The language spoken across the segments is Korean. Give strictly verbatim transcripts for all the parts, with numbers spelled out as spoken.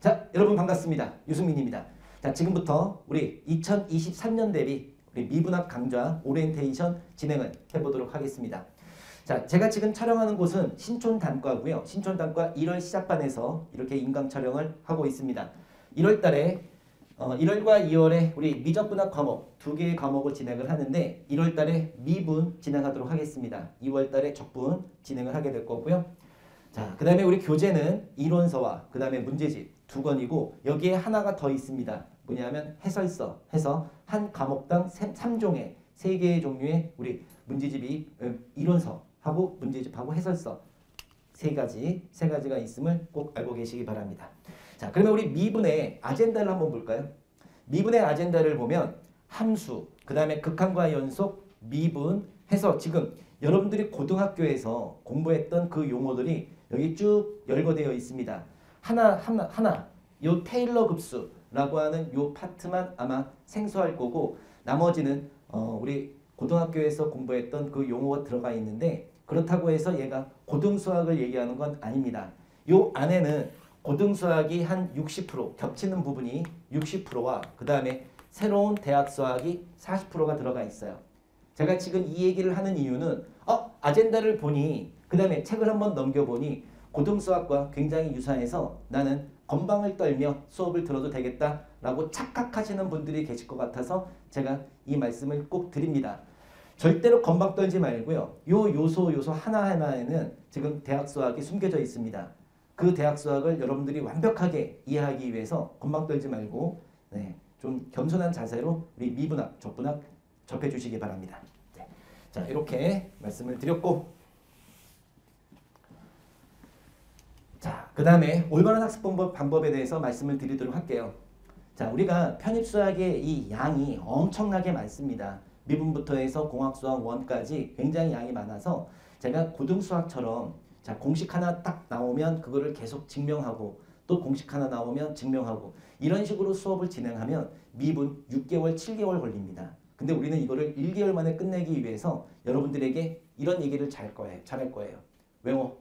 자, 여러분 반갑습니다. 유승민입니다. 자, 지금부터 우리 이천이십삼 년 대비 우리 미분학 강좌 오리엔테이션 진행을 해보도록 하겠습니다. 자, 제가 지금 촬영하는 곳은 신촌단과고요. 신촌단과 일월 시작반에서 이렇게 인강 촬영을 하고 있습니다. 일월 달에 어, 일월과 이월에 우리 미적분학 과목 두 개의 과목을 진행을 하는데 일월 달에 미분 진행하도록 하겠습니다. 이월 달에 적분 진행을 하게 될 거고요. 자, 그 다음에 우리 교재는 이론서와 그 다음에 문제집 두 권이고 여기에 하나가 더 있습니다. 뭐냐면 해설서 해서 한 과목당 삼 종의 세 개의 종류의 우리 문제집이 이론서하고 문제집하고 해설서 세 가지 세 가지가 있음을 꼭 알고 계시기 바랍니다. 자, 그러면 우리 미분의 아젠다를 한번 볼까요? 미분의 아젠다를 보면 함수, 그 다음에 극한과 연속, 미분 해서 지금 여러분들이 고등학교에서 공부했던 그 용어들이 여기 쭉 열거되어 있습니다. 하나 하나 하나 요 테일러 급수라고 하는 요 파트만 아마 생소할 거고 나머지는 어 우리 고등학교에서 공부했던 그 용어가 들어가 있는데 그렇다고 해서 얘가 고등수학을 얘기하는 건 아닙니다. 요 안에는 고등수학이 한 육십 퍼센트 겹치는 부분이 육십 퍼센트와 그 다음에 새로운 대학수학이 사십 퍼센트가 들어가 있어요. 제가 지금 이 얘기를 하는 이유는 어 아젠다를 보니 그 다음에 책을 한번 넘겨보니 고등수학과 굉장히 유사해서 나는 건방을 떨며 수업을 들어도 되겠다라고 착각하시는 분들이 계실 것 같아서 제가 이 말씀을 꼭 드립니다. 절대로 건방 떨지 말고요. 요 요소 요소 하나하나에는 지금 대학수학이 숨겨져 있습니다. 그 대학수학을 여러분들이 완벽하게 이해하기 위해서 건방 떨지 말고 네, 좀 겸손한 자세로 우리 미분학, 적분학 접해 주시기 바랍니다. 네. 자, 이렇게 말씀을 드렸고 자, 그 다음에 올바른 학습 방법, 방법에 대해서 말씀을 드리도록 할게요. 자, 우리가 편입수학의 이 양이 엄청나게 많습니다. 미분부터 해서 공학수학 일까지 굉장히 양이 많아서 제가 고등수학처럼 자, 공식 하나 딱 나오면 그거를 계속 증명하고 또 공식 하나 나오면 증명하고 이런 식으로 수업을 진행하면 미분 육 개월, 칠 개월 걸립니다. 근데 우리는 이거를 일 개월 만에 끝내기 위해서 여러분들에게 이런 얘기를 잘 거예요. 잘할 거예요. 외워.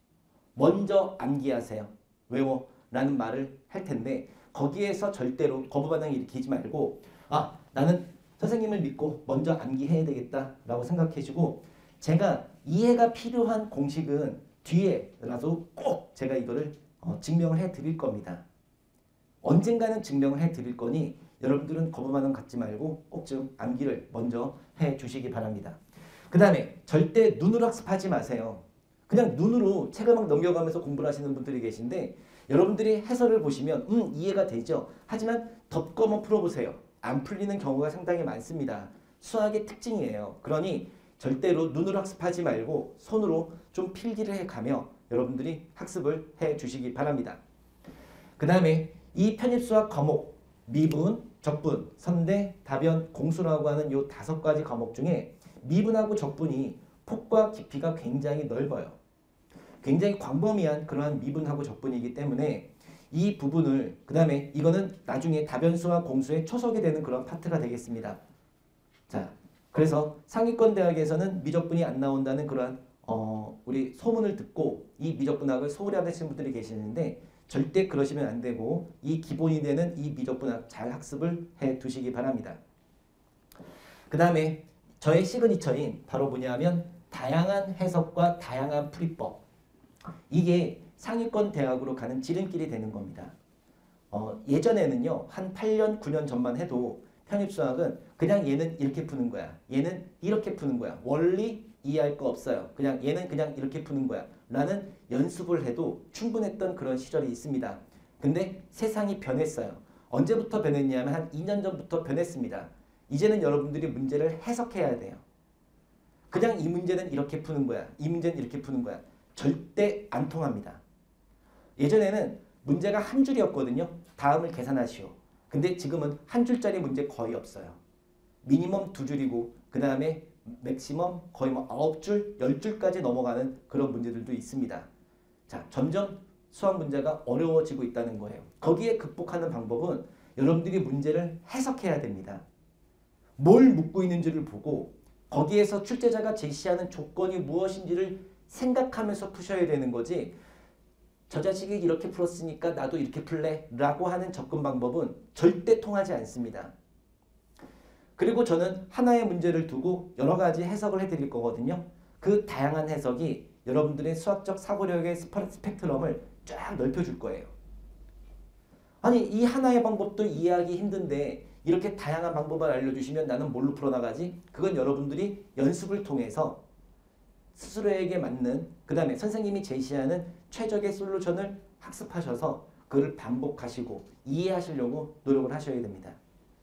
먼저 암기하세요. 외워. 라는 말을 할 텐데 거기에서 절대로 거부 반응 일으키지 말고 아, 나는 선생님을 믿고 먼저 암기해야 되겠다 라고 생각해주고 제가 이해가 필요한 공식은 뒤에라도 꼭 제가 이거를 어, 증명을 해 드릴 겁니다. 언젠가는 증명을 해 드릴 거니 여러분들은 거부 반응 갖지 말고 꼭 좀 암기를 먼저 해 주시기 바랍니다. 그 다음에 절대 눈으로 학습하지 마세요. 그냥 눈으로 책을 막 넘겨가면서 공부를 하시는 분들이 계신데 여러분들이 해설을 보시면 음 이해가 되죠. 하지만 덮고만 풀어보세요. 안 풀리는 경우가 상당히 많습니다. 수학의 특징이에요. 그러니 절대로 눈으로 학습하지 말고 손으로 좀 필기를 해가며 여러분들이 학습을 해 주시기 바랍니다. 그 다음에 이 편입수학 과목 미분, 적분, 선대, 다변, 공수라고 하는 이 다섯 가지 과목 중에 미분하고 적분이 폭과 깊이가 굉장히 넓어요. 굉장히 광범위한 그러한 미분하고 적분이기 때문에 이 부분을 그 다음에 이거는 나중에 다변수와 공수에 초석이 되는 그런 파트가 되겠습니다. 자, 그래서 상위권 대학에서는 미적분이 안 나온다는 그러한 어, 우리 소문을 듣고 이 미적분학을 소홀히 하시는 분들이 계시는데 절대 그러시면 안 되고 이 기본이 되는 이 미적분학 잘 학습을 해 두시기 바랍니다. 그 다음에 저의 시그니처인 바로 뭐냐면 다양한 해석과 다양한 풀이법. 이게 상위권 대학으로 가는 지름길이 되는 겁니다. 어, 예전에는요. 한 팔 년, 구 년 전만 해도 편입수학은 그냥 얘는 이렇게 푸는 거야. 얘는 이렇게 푸는 거야. 원리 이해할 거 없어요. 그냥 얘는 그냥 이렇게 푸는 거야. 라는 연습을 해도 충분했던 그런 시절이 있습니다. 근데 세상이 변했어요. 언제부터 변했냐면 한 이 년 전부터 변했습니다. 이제는 여러분들이 문제를 해석해야 돼요. 그냥 이 문제는 이렇게 푸는 거야. 이 문제는 이렇게 푸는 거야. 절대 안 통합니다. 예전에는 문제가 한 줄이었거든요. 다음을 계산하시오. 근데 지금은 한 줄짜리 문제 거의 없어요. 미니멈 두 줄이고 그 다음에 맥시멈 거의 뭐 아홉 줄, 열 줄까지 넘어가는 그런 문제들도 있습니다. 자, 점점 수학 문제가 어려워지고 있다는 거예요. 거기에 극복하는 방법은 여러분들이 문제를 해석해야 됩니다. 뭘 묻고 있는지를 보고 거기에서 출제자가 제시하는 조건이 무엇인지를 생각하면서 푸셔야 되는 거지 저 자식이 이렇게 풀었으니까 나도 이렇게 풀래 라고 하는 접근 방법은 절대 통하지 않습니다. 그리고 저는 하나의 문제를 두고 여러 가지 해석을 해드릴 거거든요. 그 다양한 해석이 여러분들의 수학적 사고력의 스펙트럼을 쫙 넓혀줄 거예요. 아니 이 하나의 방법도 이해하기 힘든데 이렇게 다양한 방법을 알려주시면 나는 뭘로 풀어나가지? 그건 여러분들이 연습을 통해서 스스로에게 맞는 그 다음에 선생님이 제시하는 최적의 솔루션을 학습하셔서 그걸 반복하시고 이해하시려고 노력을 하셔야 됩니다.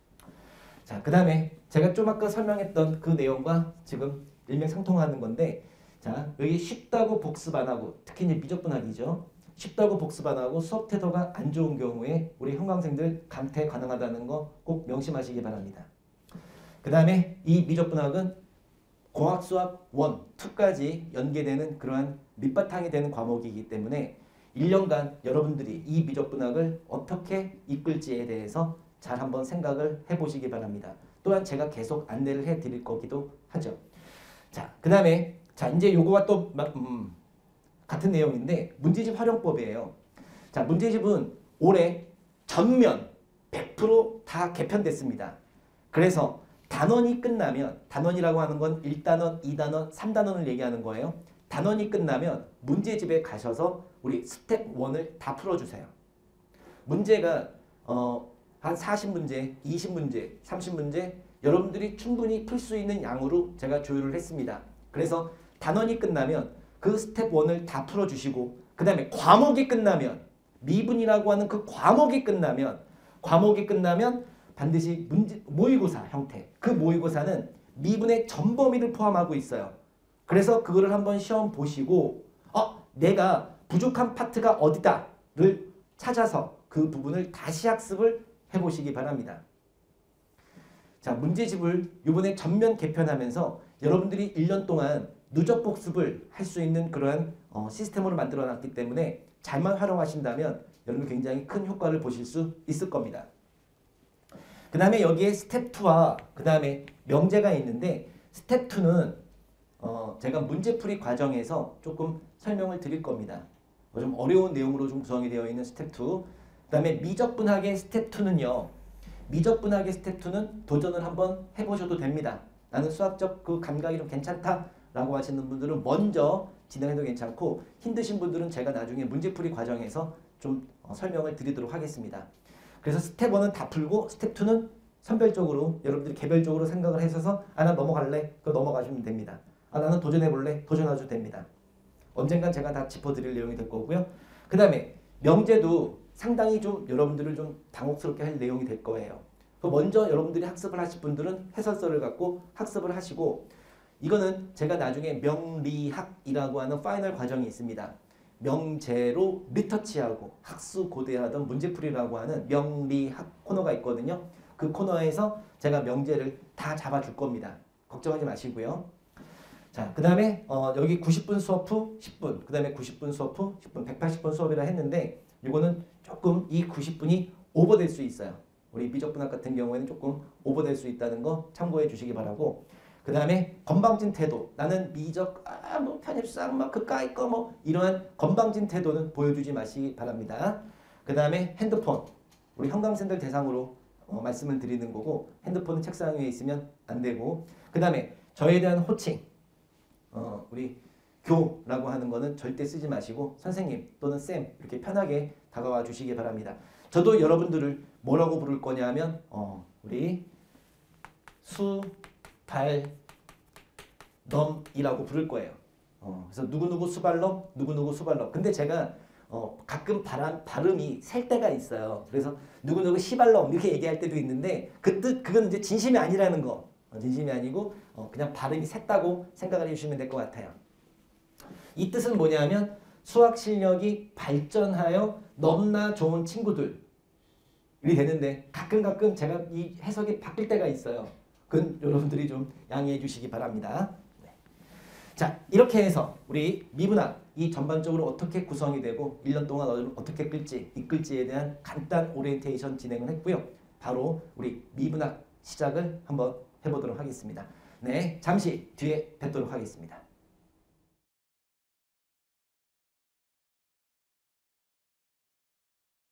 자, 그 다음에 제가 좀 아까 설명했던 그 내용과 지금 일맥상통하는 건데 자 여기 쉽다고 복습 안 하고 특히 이제 미적분학이죠. 쉽다고 복습 안 하고 수업 태도가 안 좋은 경우에 우리 형광생들 강퇴 가능하다는 거 꼭 명심하시기 바랍니다. 그 다음에 이 미적분학은 공학수학 일, 이까지 연계되는 그러한 밑바탕이 되는 과목이기 때문에 일 년간 여러분들이 이 미적분학을 어떻게 이끌지에 대해서 잘 한번 생각을 해보시기 바랍니다. 또한 제가 계속 안내를 해드릴 거기도 하죠. 자, 그 다음에 자 이제 요거와 또 음, 같은 내용인데 문제집 활용법이에요. 자, 문제집은 올해 전면 백 퍼센트 다 개편됐습니다. 그래서 단원이 끝나면 단원이라고 하는 건 일 단원, 이 단원, 삼 단원을 얘기하는 거예요. 단원이 끝나면 문제집에 가셔서 우리 스텝 일을 다 풀어주세요. 문제가 어, 한 사십 문제, 이십 문제, 삼십 문제 여러분들이 충분히 풀 수 있는 양으로 제가 조율을 했습니다. 그래서 단원이 끝나면 그 스텝 일을 다 풀어주시고 그 다음에 과목이 끝나면 미분이라고 하는 그 과목이 끝나면 과목이 끝나면 반드시 문제, 모의고사 형태 그 모의고사는 미분의 전범위를 포함하고 있어요. 그래서 그거를 한번 시험 보시고 어 내가 부족한 파트가 어디다를 찾아서 그 부분을 다시 학습을 해보시기 바랍니다. 자 문제집을 이번에 전면 개편하면서 여러분들이 일 년 동안 누적 복습을 할 수 있는 그러한 어, 시스템으로 만들어 놨기 때문에 잘만 활용하신다면 여러분 굉장히 큰 효과를 보실 수 있을 겁니다. 그 다음에 여기에 스텝 이와 그 다음에 명제가 있는데 스텝 이는 어, 제가 문제풀이 과정에서 조금 설명을 드릴 겁니다. 어, 좀 어려운 내용으로 좀 구성이 되어 있는 스텝 이. 그 다음에 미적분학의 스텝 이는요. 미적분학의 스텝 이는 도전을 한번 해보셔도 됩니다. 나는 수학적 그 감각이 좀 괜찮다라고 하시는 분들은 먼저 진행해도 괜찮고 힘드신 분들은 제가 나중에 문제풀이 과정에서 좀 어, 설명을 드리도록 하겠습니다. 그래서 스텝 일은 다 풀고 스텝 이는 선별적으로 여러분들이 개별적으로 생각을 하셔서 아, 나 넘어갈래? 그거 넘어가시면 됩니다. 아, 나는 도전해볼래? 도전하셔도 됩니다. 언젠간 제가 다 짚어드릴 내용이 될 거고요. 그 다음에 명제도 상당히 좀 여러분들을 좀 당혹스럽게 할 내용이 될 거예요. 먼저 여러분들이 학습을 하실 분들은 해설서를 갖고 학습을 하시고 이거는 제가 나중에 명리학이라고 하는 파이널 과정이 있습니다. 명제로 리터치하고 학수고대하던 문제풀이라고 하는 명리학 코너가 있거든요. 그 코너에서 제가 명제를 다 잡아줄 겁니다. 걱정하지 마시고요. 자, 그 다음에 어, 여기 구십 분 수업 후 십 분, 그 다음에 구십 분 수업 후 십 분, 백팔십 분 수업이라 했는데 이거는 조금 이 구십 분이 오버될 수 있어요. 우리 미적분학 같은 경우에는 조금 오버될 수 있다는 거 참고해 주시기 바라고 그 다음에 건방진 태도 나는 미적 아 뭐 편입수학 막 그까이 거 뭐 이러한 건방진 태도는 보여주지 마시기 바랍니다. 그 다음에 핸드폰 우리 형광생들 대상으로 어, 말씀을 드리는 거고 핸드폰은 책상 위에 있으면 안 되고 그 다음에 저에 대한 호칭 어, 우리 교라고 하는 거는 절대 쓰지 마시고 선생님 또는 쌤 이렇게 편하게 다가와 주시기 바랍니다. 저도 여러분들을 뭐라고 부를 거냐면 어, 우리 수, 발, 넘이라고 부를 거예요. 어, 그래서 누구누구 수발넘, 누구누구 수발넘. 근데 제가 어, 가끔 발음, 발음이 셀 때가 있어요. 그래서 누구누구 시발넘 이렇게 얘기할 때도 있는데 그 뜻, 그건 이제 진심이 아니라는 거. 어, 진심이 아니고 어, 그냥 발음이 샜다고 생각을 해주시면 될 것 같아요. 이 뜻은 뭐냐면 수학 실력이 발전하여 넘나 좋은 친구들이 되는데 가끔 가끔 제가 이 해석이 바뀔 때가 있어요. 그건 여러분들이 좀 양해해 주시기 바랍니다. 네. 자, 이렇게 해서 우리 미분학 이 전반적으로 어떻게 구성이 되고 일 년 동안 어떻게 끌지, 이끌지에 대한 간단 오리엔테이션 진행을 했고요. 바로 우리 미분학 시작을 한번 해보도록 하겠습니다. 네, 잠시 뒤에 뵙도록 하겠습니다.